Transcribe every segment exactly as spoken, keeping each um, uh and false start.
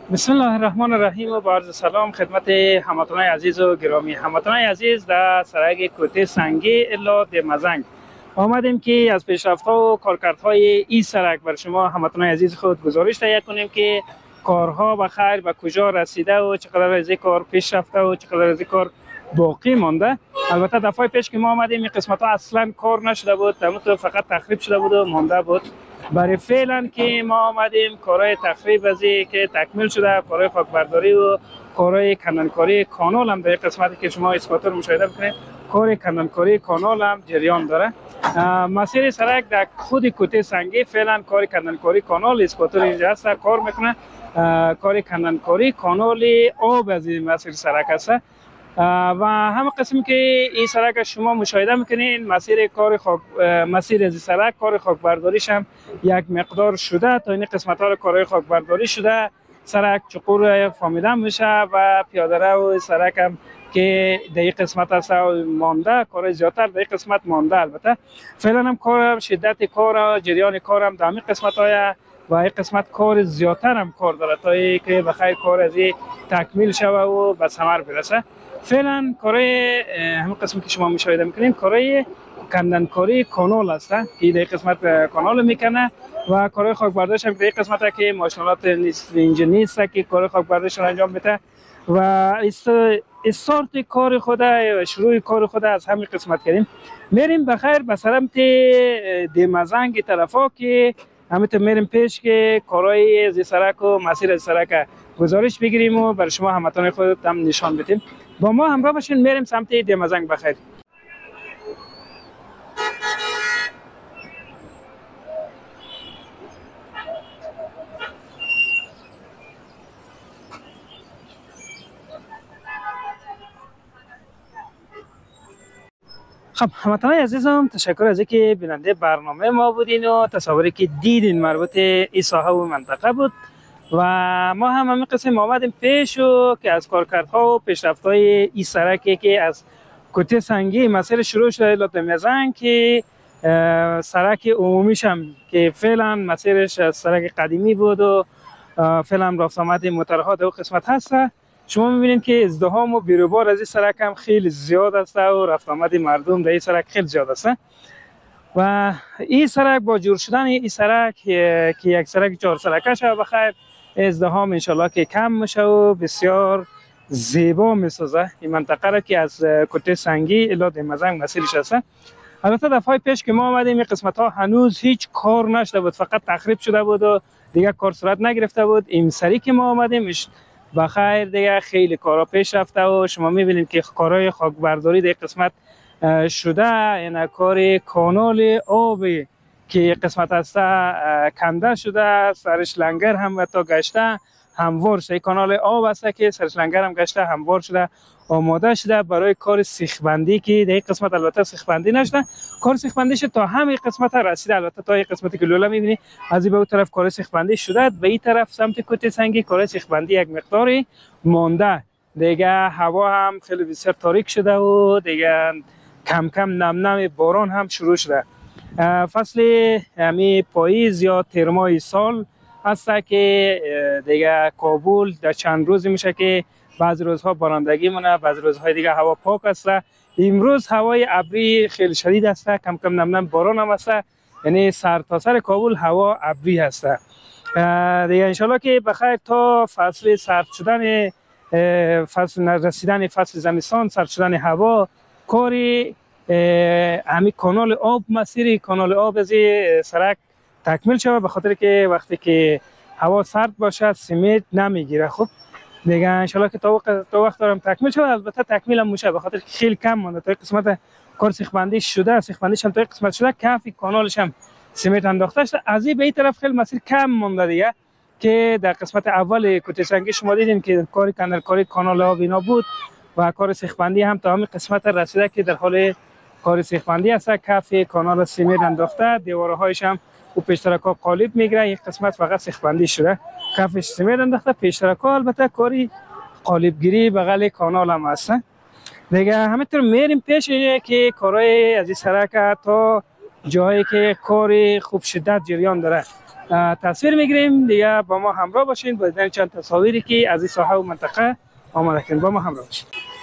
بسم الله الرحمن الرحیم و با عرض سلام خدمت هموطنان عزیز و گرامی. هموطنان عزیز، در سرک کوته سنگی الا دمزنگ آمدیم که از پیشرفت‌ها و کارکردهای این سرک بر شما هموطنان عزیز خود گزارش تهیه کنیم که کارها به خیر به کجا رسیده و چقدر از این کار پیش رفته و چقدر از این کار باقی مانده. البته دفعه پیش که ما آمدیم این قسمت ها اصلا کار نشده بود، در فقط تخریب شده بود و مانده بود. برای فعلا که ما آمدیم کارهای تخریب از که تکمیل شده، کارهای خاکبرداری و کارهای کندنکاری کانال هم در قسمتی که شما اسکاتور مشاهده میکنید کار کندنکاری کانال هم جریان داره. مسیر سرک در خود کوته سنگی فعلا کار کندنکاری کانال اسکاتور اینجا هست کار میکنه. کار کندنکاری کانال آب از این مسیر سرک است و همه قسمی که این سرک شما مشاهده میکنین مسیر کار خاک مسیر از سرک کار خاکبرداریش هم یک مقدار شده. تا این قسمت ها رو کارهای خاکبرداری شده، سرک چقور فامیده میشه و پیاده رو سرک هم که در این قسمت هست مانده، کار زیادتر در این قسمت مانده. البته فعلا هم کار شدت کار جریان کار هم در این قسمت های و این قسمت کار زیادتر هم کار داره تا اینکه بخیر کار از تکمیل شوه و به ثمر برسه. فعلا کارهای همین قسمی که شما مشاهده میکنین کارهای کندنکاری کانال است که در قسمت کانال میکنه و کارهای خاکبرداریش هم در قسمت که ماشینالات نیست اینجا نیست که کار خاکبرداریش انجام بده و استارت کار خود و شروع کار خود از همین قسمت کردیم. میریم بخیر به سمت دمزنگ طرفا که همینطور میریم پیش که کارهای از سرک و مسیر از سرک گزارش بگیریم و برای شما هموطنان خود هم نشان بدیم. با ما همراه باشین، میریم سمت دمزنگ بخیر. خب هموطنان عزیزم، تشکر از اینکه بیننده برنامه ما بودین و تصاویری که دیدین مربوط این ساحه و منطقه بود و ما هم همین قسم آمدیم پیش و که از کارکردها و پیشرفت‌های این سرکی که از کوته سنگی مسیر شروع شده الی دمزنگ که سرک عمومیش هم که فعلا مسیرش از سرک قدیمی بود و فعلا رفت آمد موتورها در قسمت هست. شما میبینید که ازدحام و بیروبار از این سرک هم خیلی زیاد است و رفت آمد مردم در این سرک خیلی زیاد است و این سرک با جور شدن این سرک که یک سرک چهار سرکه شده بخیر ازدحام انشالله که کم میشه و بسیار زیبا میسازه این منطقه را که از کوته سنگی الی دمزنگ مسیرش است. البته دفعه پیش که ما آمدیم این قسمت ها هنوز هیچ کار نشده بود، فقط تخریب شده بود و دیگه کار صورت نگرفته بود. این سری که ما آمدیم بخیر دیگه خیلی کارا پیش رفته و شما میبینید که کارهای خاکبرداری در قسمت شده. این کار کانال آبی که قسمت است کنده شده، سرش لنگر هم تا گشته هموار شده. کانال آب است که سرش لنگر هم گشته هموار شده، آماده شده برای کار سیخبندی که در این قسمت البته سیخبندی نشده. کار سیخبندیش تا همین قسمت رسیده. البته تا این قسمتی که لولا میبینی از این به اون طرف کار سیخبندی شده، به این طرف سمت کوته سنگی کار سیخبندی یک مقداری مانده. دیگه هوا هم خیلی بسیار تاریک شده و دیگه کم کم نم نم باران هم شروع شده. فصل همی پاییز یا ترمای سال هست که دیگه کابل در چند روز میشه که بعض روزها بارندگی مونه، بعض روزهای دیگه هوا پاک است. امروز هوای ابری خیلی شدید است، کم کم نم نم باران هم است، یعنی سر تا سر کابل هوا ابری است. دیگه انشالله که بخیر تا فصل سرد شدن فصل رسیدن فصل زمستان، سرد شدن هوا، کاری همین کانال آب مسیر کانال آب از سرک تکمیل شود، به خاطر که وقتی که هوا سرد باشه سیمنت نمیگیره. خب دیگه انشالله که تا وقت تا وقت دارم تکمیل شود. البته تکمیل هم میشه به خاطر که خیلی کم مونده. تا قسمت کار سیخبندی شده، سیخبندیش هم تا قسمت شده، کف کانالش هم سیمنت انداخته شده. از این به این طرف خیلی مسیر کم مونده دیگه که در قسمت اول کوته سنگی شما دیدین که کاری کندنکاری کانال آب اینا بود و کار سیخبندی هم تا همین قسمت رسیده که در حال کار سیخبندی است. کف کانال سیمنت انداخته، دیوارهایش هم و پیشترک‌ها قالب میگیره. یک قسمت فقط سیخبندی شده، کفش سیمنت انداخته، پیشترک‌ها البته کاری قالبگیری بغل کانال هم هست. دیگه همینطور میریم پیش که کارهای از این سرک تا جایی که کار خوب شدت جریان داره تصویر میگیریم. دیگه با ما همراه باشین با دیدن چند تصاویری که از این ساحه و منطقه آماده کردیم. با ما همراه باشین.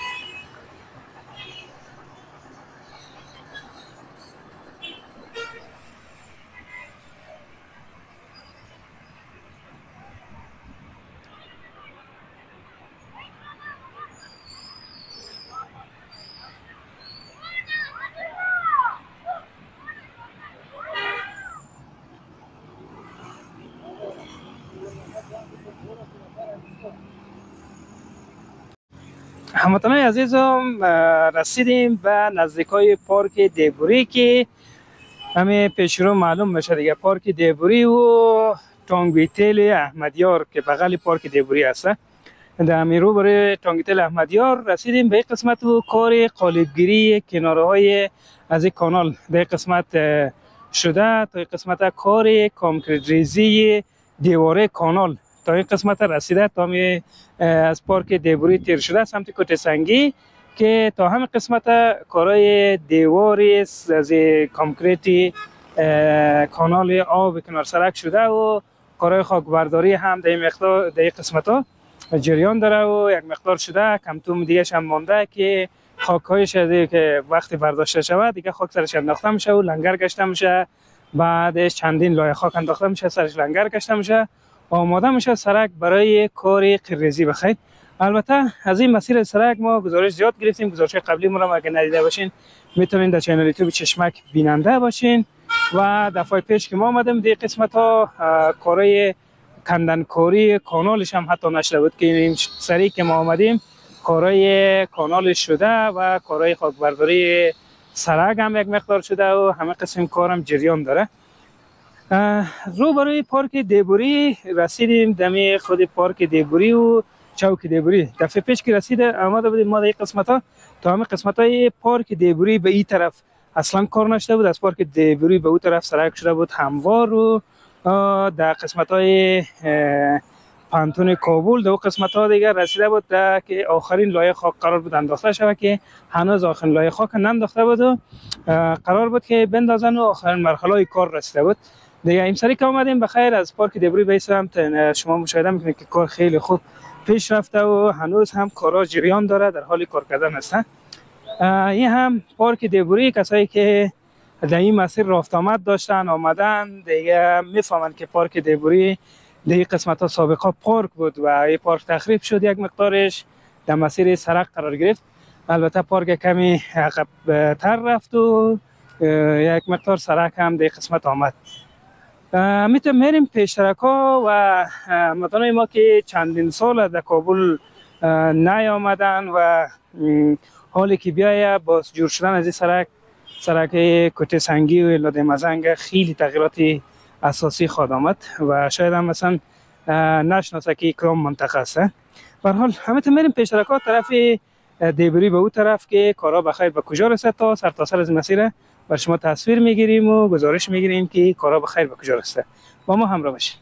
هموطنان عزیزم، رسیدیم به نزدیکای پارک دیبوری که همه پیش رو معلوم میشه دیگه. پارک دیبوری و تانگویتل احمدیار که بغل پارک دیبوری هست. در همین رو برای تانگویتل احمدیار رسیدیم. به این قسمت و کار قالبگیری کناره های از این کانال در قسمت شده تا این قسمت کار کانکریت ریزی دیواره کانال تا این قسمت رسیده. تا می از پارک دیبوری تیر شده سمت کوته سنگی که تا همین قسمت کارهای دیواری از کانکریت کانال آب کنار سرک شده و کارهای خاکبرداری هم در این مقدار در این قسمت ها جریان داره و یک مقدار شده. کمتوم دیگه هم مانده که خاک های شده که وقتی برداشته شود دیگه خاک سرش انداخته میشه و لنگر گشته میشه. بعدش چندین لایه خاک انداخته میشه، سرش لنگر گشته میشه، آماده میشه سرک برای کار قرریزی بخیر. البته از این مسیر سرک ما گزارش زیاد گرفتیم. گزارش قبلی ما رو اگه ندیده باشین میتونین در چینل یوتیوب چشمک بیننده باشین. و دفعه پیش که ما آمدیم در قسمت ها کارهای کندنکاری کانالش هم حتی نشده بود که این سری که ما آمدیم کارهای کانال شده و کارهای خاکبرداری سرک هم یک مقدار شده و همه قسم کارم جریان داره. رو برای پارک دیبوری رسیدیم. دمی خود پارک دیبوری و چوک دیبوری دفعه پیش که رسیده آمده بودیم ما در این قسمت ها تا همه قسمت های پارک دیبوری به این طرف اصلا کار نشده بود. از پارک دیبوری به اون طرف سرک شده بود هموار و در قسمت های پانتون کابل در قسمت ها دیگر رسیده بود که آخرین لایه خاک قرار بود انداخته شود که هنوز آخرین لایه خاک ننداخته بود و قرار بود که بندازن و آخرین مرحله کار رسیده بود دیگه. این سری که آمدیم بخیر از پارک دیبوری به سمت شما مشاهده میکنید که کار خیلی خوب پیش رفته و هنوز هم کارا جریان داره، در حال کار کردن هستن. این هم پارک دیبوری. کسایی که در این مسیر رفت آمد داشتن آمدن دیگه میفهمن که پارک دیبوری در این قسمت ها سابقا پارک بود و این پارک تخریب شد، یک مقدارش در مسیر سرک قرار گرفت. البته پارک کمی عقب تر رفت و یک مقدار سرک هم در قسمت آمد. میتونیم میریم پیشترک ها و هموطنان ما که چندین سال در کابل نیامدن و حالی که بیایه با جور شدن از این سرک سرک کوته سنگی و لاده مزنگ خیلی تغییرات اساسی خواهد آمد و شاید هم مثلا نشناسه که کدام منطقه است. به هر حال همه میریم پیشترک ها طرف دیبوری به اون طرف که کارا بخیر به کجا رسید تا سر تا سر از مسیر بر شما تصویر میگیریم و گزارش میگیریم که کارا بخیر به کجا رسیده. با ما همراه باشید.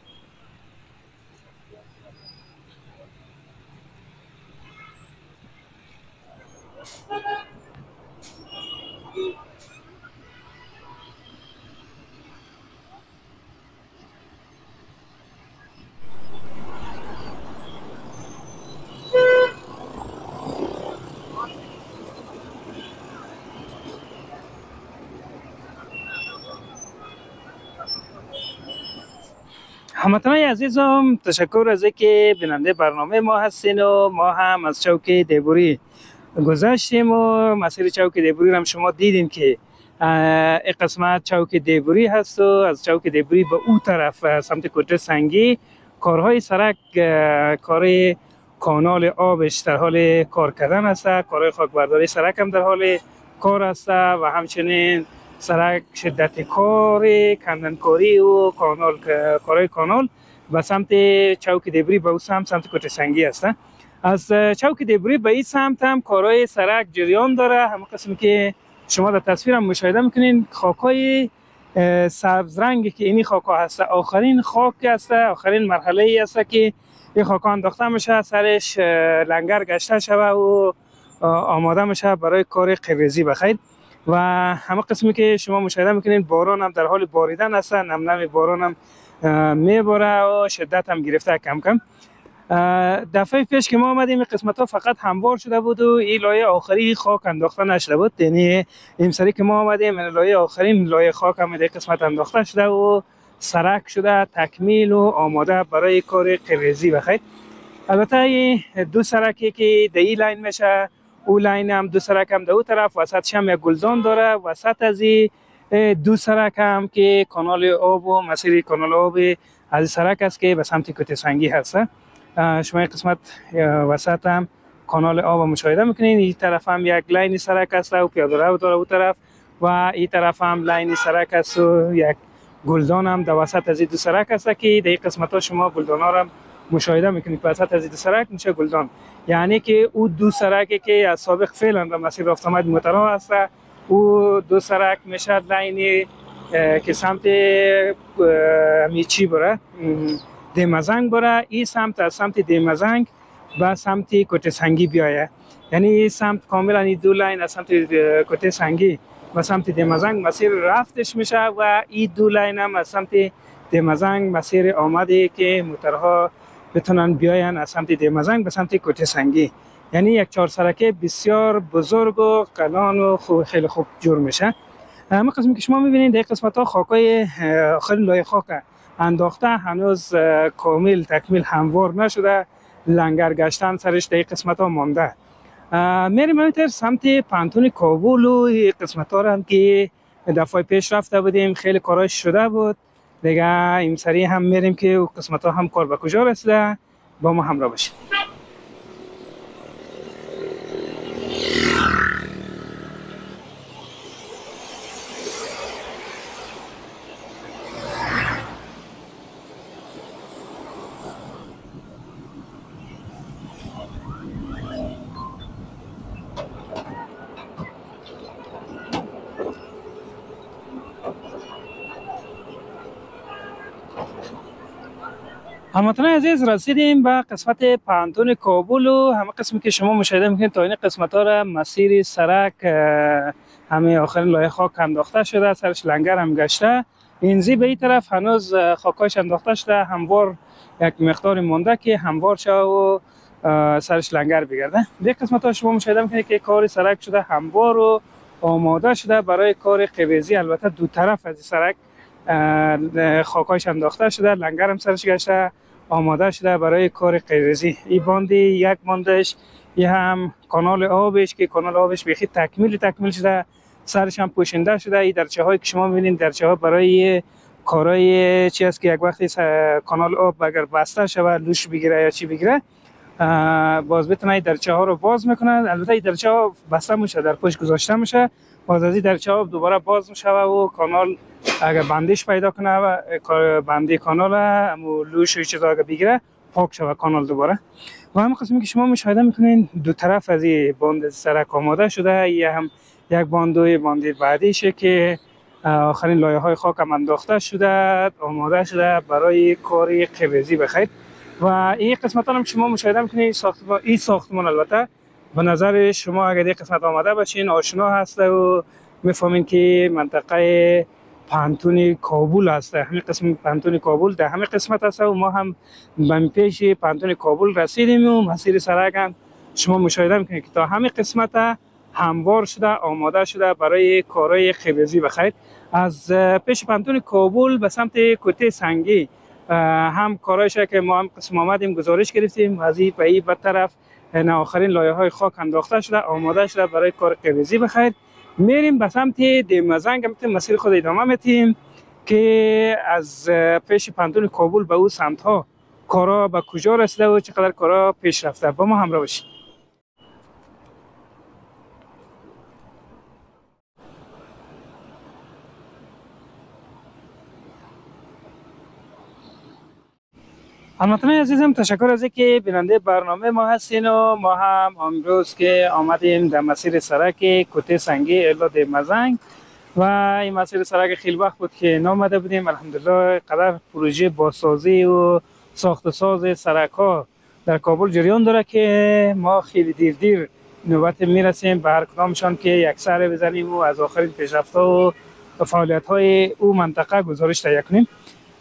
هموطنان عزیزم، تشکر از اینکه بیننده برنامه ما هستین و ما هم از چوک دیبوری گذشتیم و مسیر چوک دیبوری هم شما دیدین که این قسمت چوک دیبوری هست و از چوک دیبوری به اون طرف سمت کوته سنگی کارهای سرک، کار کانال آبش در حال کار کردن است، کارهای خاکبرداری سرک هم در حال کار است و همچنین سرک شدت کار کندنکاری و کانال کارهای کانال به سمت چوک دیبوری به اون سمت سمت کوته سنگی است. از چوک دیبوری به این سمت هم کارهای سرک جریان داره. همون قسمی که شما در تصویر هم مشاهده میکنین خاکای سبز رنگی که اینی خاکا هست آخرین خاک است، آخرین مرحله ای است که این خاکا انداخته میشه، سرش لنگر گشته شوه و آماده میشه برای کار قرریزی بخیر. و همه قسمی که شما مشاهده میکنین باران هم در حال باریدن است، نم نم باران هم میبره و شدت هم گرفته کم کم. دفعه پیش که ما آمدیم قسمت ها فقط هموار شده بود و این لایه آخری خاک انداخته نشده بود. یعنی امسری که ما آمدیم لایه آخرین لایه خاک هم در قسمت انداخته شده و سرک شده، تکمیل و آماده برای کار قریزی بخیر. البته این دو سرکی که در این لاین میشه، او لاین هم دو سرک هم در او طرف، وسطش هم یک گلدان داره. وسط از این دو سرک هم که کانال آب و مسیر کانال آب از سرک است که به سمت کوته سنگی هست. شما این قسمت وسط هم کانال آب مشاهده میکنین. این طرف هم یک لاین سرک است و پیاده رو داره او طرف، و این طرف هم لاین سرک است و یک گلدان هم در وسط از این دو سرک است که در این قسمت ها شما گلدان ها هم مشاهده میکنید. وسط از این دو سرک میشه گلدان، یعنی که او دو سرکی که از سابق فعلا در مسیر رفت آمد موترها هست، او دو سرک میشه لاین که سمت میچی بره، دیمزنگ بره. این سمت از سمت دیمزنگ به سمت کوته سنگی بیایه، یعنی این سمت کاملا این دو لاین از سمت کوته سنگی و سمت دیمزنگ مسیر رفتش میشه و این دو لاین هم از سمت دیمزنگ مسیر آمده که موترها بتونن بیاین از سمت دیمزنگ به سمت کوته سنگی. یعنی یک چهار سرکه بسیار بزرگ و قلان و خوب خیلی خوب جور میشه. اما قسمی که شما میبینید در قسمت ها خاکای آخر لایه خاک انداخته، هنوز کامل تکمیل هموار نشده، لنگر گشتن سرش در قسمت ها مانده. میریم همینطور سمت پانتون کابل و قسمت ها هم که دفعه پیش رفته بودیم خیلی کاراش شده بود دیگه. این سری هم میریم که قسمت ها هم کار به کجا رسیده، با ما همراه باشید. هموطنان عزیز، رسیدیم به قسمت پانتون کابل و همه قسمی که شما مشاهده میکنید تا این قسمت ها را مسیر سرک همه آخرین لایه خاک انداخته شده، سرش لنگر هم گشته. اینزی به این طرف هنوز خاکاش انداخته شده، هموار یک مقدار مونده که هموار شده و سرش لنگر بگرده. به قسمت ها شما مشاهده میکنید که کار سرک شده، هموار و آماده شده برای کار قبیزی. البته دو طرف از سرک خاکاش انداخته شده، لنگر هم سرش گشته، آماده شده برای کار قیرزی. این باندی یک باندش، این هم کانال آبش که کانال آبش بیخی تکمیل تکمیل شده، سرش هم پوشنده شده. این درچه هایی که شما میبینید درچه ها برای کارای چی است که یک وقتی کانال آب اگر بسته شود لوش بگیره یا چی بگیره، باز بتونه درچه ها رو باز میکنن. البته این درچه ها بسته میشه، در پشت گذاشته میشه، باز از این درچه ها دوباره باز میشه و کانال اگر بندش پیدا کنه و بندی کانال هم لوش و چیزا اگر بگیره پاک شود کانال دوباره. و همین قسمی که شما مشاهده میکنین دو طرف از این باند سرک آماده شده. یه هم یک باندوی باندی بعدیشه که آخرین لایه های خاک هم انداخته شده، آماده شده برای کاری قبیزی بخیر. و این قسمت هم شما مشاهده میکنین ساختمان، این ساختمان البته به نظر شما اگر این قسمت آماده باشین آشنا هست و میفهمین که منطقه پانتون کابل هست. همین قسم پانتون کابل در همین قسمت هست و ما هم به پیش پانتون کابل رسیدیم و مسیر سرک هم شما مشاهده میکنید که تا همین قسمت هموار شده، آماده شده برای کارهای قبیزی بخیر. از پیش پانتون کابل به سمت کوته سنگی هم کارایش که ما هم قسم آمدیم گزارش گرفتیم، از این به این طرف آخرین لایه های خاک انداخته شده، آماده شده برای کار قبیزی بخیر. میریم به سمت دیمزنگ، هم مسیر خود ادامه میتیم که از پیش پانتون کابل به او سمت ها کارا به کجا رسیده و چقدر کارا پیش رفته. با ما همراه باشید. هموطنان عزیزم، تشکر از اینکه بیننده برنامه ما هستین و ما هم امروز که آمدیم در مسیر سرک کوته سنگی الا دیمزنگ و این مسیر سرک خیلی وقت بود که نامده بودیم. الحمدلله قدر پروژه بازسازی و ساخت ساز سرک ها در کابل جریان داره که ما خیلی دیر دیر نوبت میرسیم به هر کدامشان که یک سر بزنیم و از آخرین پیشرفت ها و فعالیت های او منطقه گزارش تهیه کنیم.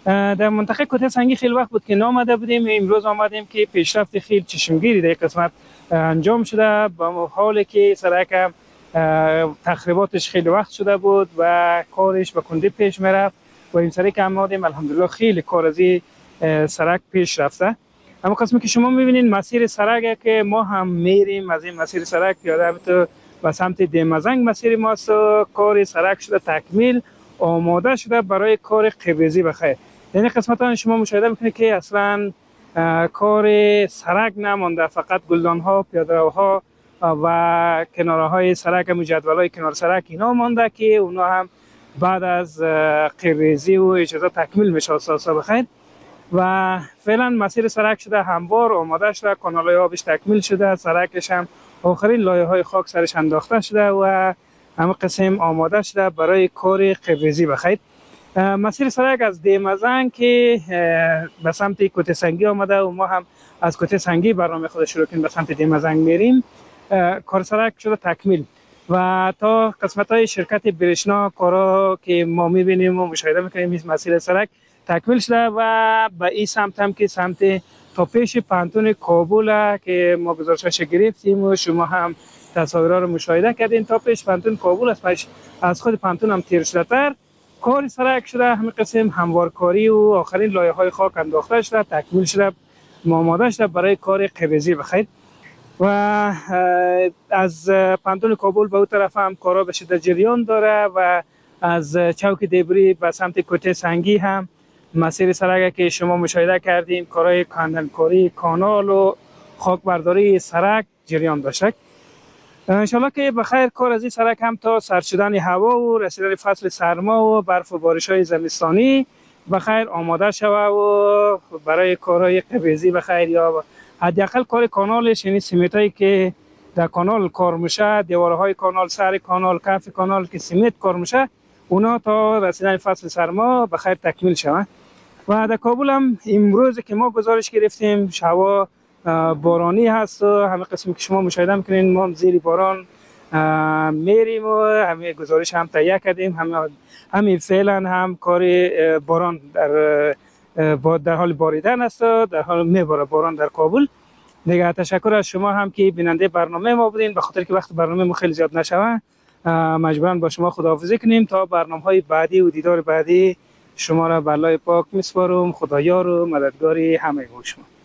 در منطقه کوته سنگی خیلی وقت بود که نامده بودیم. امروز آمدیم که پیشرفت خیلی چشمگیری در قسمت انجام شده، با حالی که سرک تخریباتش خیلی وقت شده بود و کارش به کندی پیش میرفت و این سری که آمدیم الحمدلله خیلی کار از این سرک پیش رفته. اما قسمی که شما میبینید مسیر سرک که ما هم میریم، از این مسیر سرک پیاده تو به سمت دیمزنگ مسیر ماست و کار سرک شده تکمیل آماده شده برای کار قبریزی بخیر. یعنی قسمت ها شما مشاهده میکنید که اصلا کار سرک نمانده، فقط گلدان ها، پیاده روها و کناره های سرک، مجدول های کنار سرک اینا مانده که اونا هم بعد از قبریزی و اجازه تکمیل میشه اساسا بخیر. و فعلا مسیر سرک شده هموار آماده شده، کانال های آبش تکمیل شده، سرکش هم آخرین لایه های خاک سرش انداخته شده و همه قسم آماده شده برای کار قبریزی بخیر. مسیر سرک از دیمزنگ که به سمت کوته سنگی آمده و ما هم از کوته سنگی برنامه خود شروع کنیم به سمت دیمزنگ میریم. کار سرک شده تکمیل و تا قسمت های شرکت برشنا کارا که ما میبینیم و مشاهده میکنیم این مسیر سرک تکمیل شده و به این سمت هم که سمت تا پیش پانتون کابل که ما گزارشش گرفتیم و شما هم تصاویرها رو مشاهده کردین، تا پیش پانتون کابل است، از خود پانتون هم تیر شده تر کار سرک شده، همه قسم هموارکاری و آخرین لایه های خاک انداخته شده، تکمیل شده، آماده شده برای کار قبریزی بخیر. و از پانتون کابل به اون طرف هم کارا به شدت جریان داره و از چوک دیبری به سمت کوته سنگی هم مسیر سرک که شما مشاهده کردیم کارهای کاندنکاری کانال و خاک برداری سرک جریان داشته. انشالله که بخیر کار از این سرک هم تا سرد شدن هوا و رسیدن فصل سرما و برف و بارش های زمستانی بخیر آماده شوه و برای کارهای قبریزی بخیر یا حداقل کار کانالش، یعنی سیمنت هایی که در کانال کار میشه، دیوارهای کانال، سر کانال، کف کانال که سیمنت کار میشه، اونا تا رسیدن فصل سرما بخیر تکمیل شوه. و در کابل هم امروز که ما گزارش گرفتیم هوا بارانی هست و همه قسمی که شما مشاهده میکنین ما زیر باران میریم و همه گزارش هم تهیه کردیم، همه همین فعلا هم کار باران در در حال باریدن است و در حال میباره باران در کابل. دیگه تشکر از شما هم که بیننده برنامه ما بودین، به خاطر که وقت برنامه ما خیلی زیاد نشوه مجبورا با شما خداحافظی کنیم تا برنامه‌های بعدی و دیدار بعدی. شما را به الله پاک میسپارم، خدایار و مددگاری همه شما.